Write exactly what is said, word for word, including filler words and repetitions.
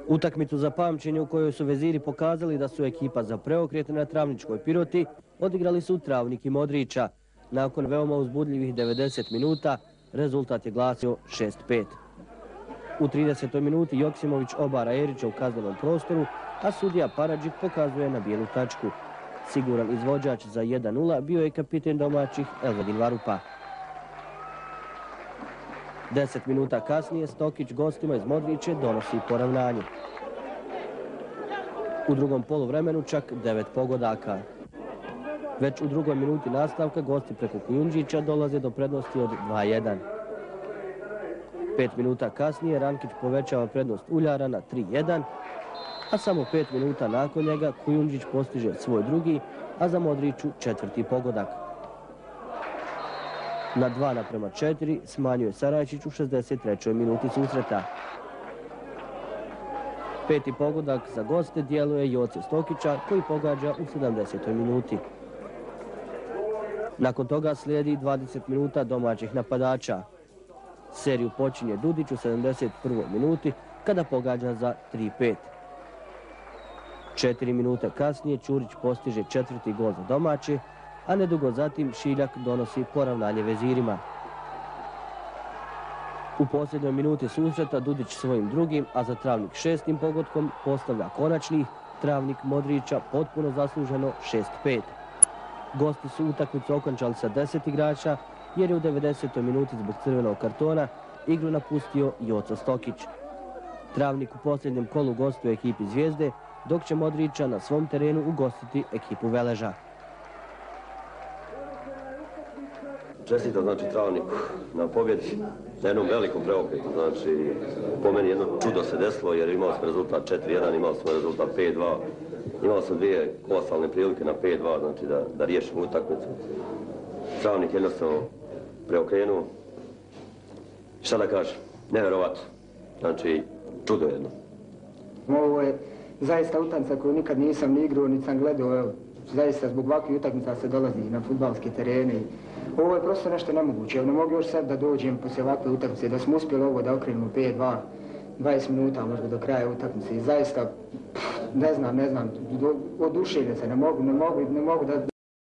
Utakmicu za pamćenje u kojoj su veziri pokazali da su ekipa za preokret na Travničkoj Piroti odigrali su Travnik i Modrića. Nakon veoma uzbudljivih devedeset minuta rezultat je glasio šest pet. U tridesetoj minuti Joksimović obara Erića u kaznenom prostoru, a sudija Paradžik pokazuje na bijelu tačku. Siguran izvođač za jedan nula bio je kapiten domaćih Elvedin Varupa. Deset minuta kasnije Stokić gostima iz Modriće donosi poravnanje. U drugom poluvremenu čak devet pogodaka. Već u drugoj minuti nastavka gosti preko Kujundžića dolaze do prednosti od dva jedan. Pet minuta kasnije Rankić povećava prednost Uljara na tri jedan, a samo pet minuta nakon njega Kujundžić postiže svoj drugi, a za Modriću četvrti pogodak. Na dva naprema četiri smanjuje Sarajčić u šezdeset trećoj minuti susreta. Peti pogodak za goste djeluje Joce Stokića koji pogađa u sedamdesetoj minuti. Nakon toga slijedi dvadeset minuta domaćih napadača. Seriju počinje Dudić u sedamdeset prvoj minuti kada pogađa za tri pet. Četiri minute kasnije Ćurić postiže četvrti gol za domaće, a nedugo zatim Šiljak donosi poravnanje vezirima. U posljednjoj minuti susreta Dudić svojim drugim, a za Travnik šestim pogodkom postavlja konačnih, Travnik Modrića potpuno zasluženo šest pet. Gosti su utakmicu okončali sa deset igrača, jer je u devedesetoj minuti zbog crvenog kartona igru napustio Joco Stokić. Travnik u posljednjem kolu gostuje ekipi Zvijezde, dok će Modrića na svom terenu ugostiti ekipu Veleža. Čestitam, znači, Travniku na pobjedi, na jednom velikom preokretu, znači, po meni jedno čudo se desilo jer imali smo rezultat četiri jedan, imali smo rezultat pet dva, imali smo dvije kolosalne prilike na pet dva, znači da, da riješimo utakmicu. Travnik jednostavno preokrenuo, šta da kažem, nevjerovatno, znači, čudo jedno. Ovo je zaista utakmica koju nikad nisam ni igrao, niti sam gledao, evo, zaista zbog ovakvih utakmica se dolazi na fudbalske terene. Ovo je prosto nešto nemoguće. Ne mogu još sad da dođem poslije ovakve utakmice, da smo uspjeli ovo da okrenemo pet dva, dvadeset minuta možda do kraja utakmice. I zaista, ne znam, ne znam, oduševljen se, ne mogu, ne mogu, ne mogu da...